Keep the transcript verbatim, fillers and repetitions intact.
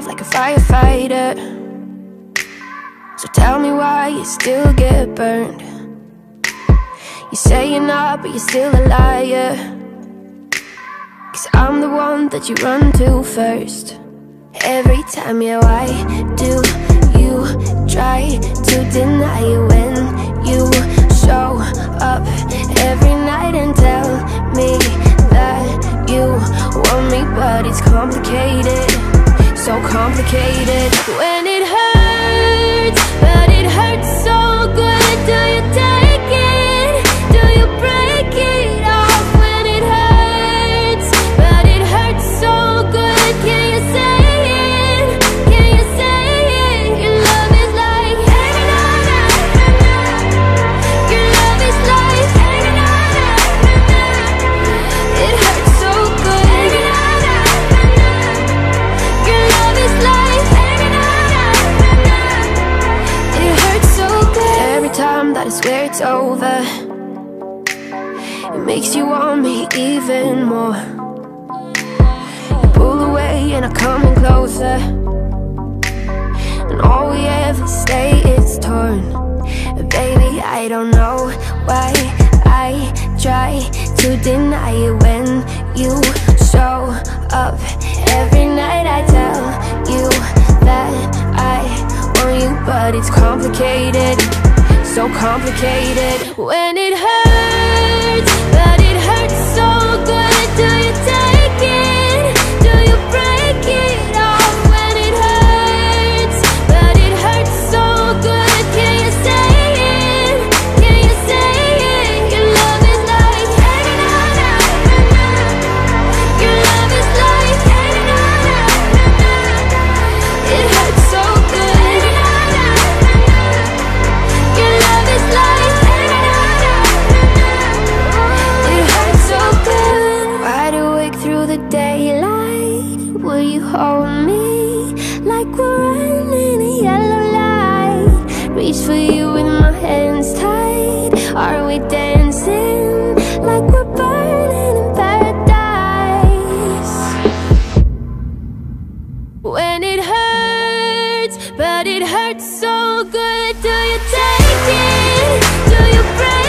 off like a firefighter. So tell me why you still get burned. You say you're not, but you're still a liar. Cause I'm the one that you run to first. Every time, yeah, why do you try to deny it when you show up every night and tell me that you want me? But it's complicated, so complicated. When it hurts, but it hurts so good. Do you take it? Do you break it off? When it hurts, but it hurts so good. Can you say it? Can you say it? Your love is like your love is like it hurts so good. Your love is like it hurts so good. Every time that I swear it's over, it makes you want me even more. You pull away and I come in closer, and all we ever stay is torn. Baby, I don't know why I try to deny it when you show up every night. I tell you that I want you, but it's complicated, so complicated. When it hurts, but it hurts so good. Do you take it? Do you break it off? When it hurts, but it hurts so good. Can you say it? Can you say it? Your love is like your love is like it hurts so good. Your love is like it hurts so good. Wide awake through the daylight, will you hold me like we're running a yellow light? Reach for you with my hands tied. Are we dancing like we're burning in paradise? When it hurts, but it hurts so good. Do you take it? Do you break